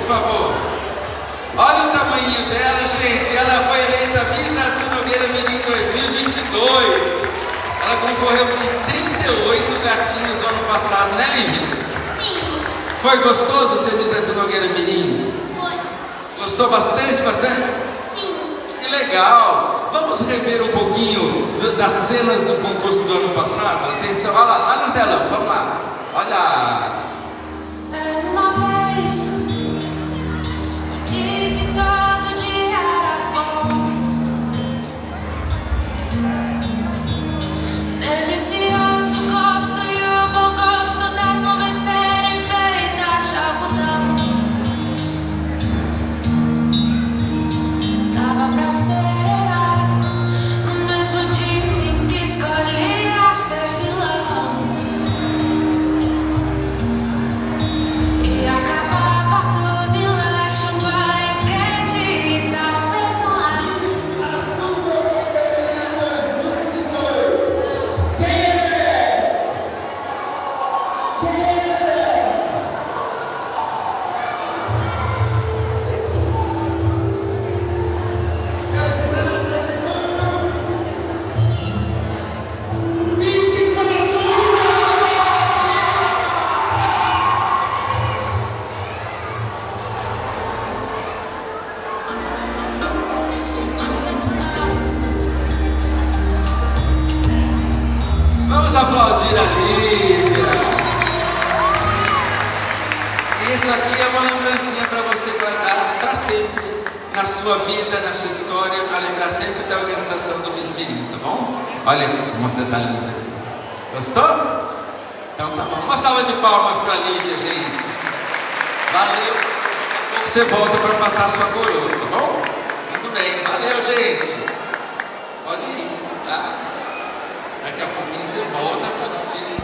por favor. Olha o tamanho dela, gente. Ela foi eleita Miss Arthur Nogueira Mirim 2022. Ela concorreu com 38 gatinhos no ano passado, né, Lívia? Sim. Foi gostoso ser Miss Arthur Nogueira Mirim? Foi. Gostou bastante, bastante? Sim. Que legal! Vamos rever um pouquinho das cenas do concurso do ano passado? Atenção, olha lá, lá no telão, vamos lá. Olha! Era uma vez, o dia que todo dia era bom, delicioso gosto e o bom gosto das nuvens serem feitas de algodão. Dava pra ser herói no mesmo dia em que escolhia ser vilão. E acabava tudo em lanche, um banho quente e talvez um ar. Vamos aplaudir a Lívia! Isso aqui é uma lembrancinha para você guardar para sempre na sua vida, na sua história, para lembrar sempre da organização do Miss Mirim, tá bom? Olha aqui como você tá linda aqui. Gostou? Então tá bom. Uma salva de palmas para a Lívia, gente. Valeu. Daqui a pouco você volta para passar a sua coroa, tá bom? Muito bem. Valeu, gente. Pode ir, tá? Daqui a pouquinho você volta para o desfile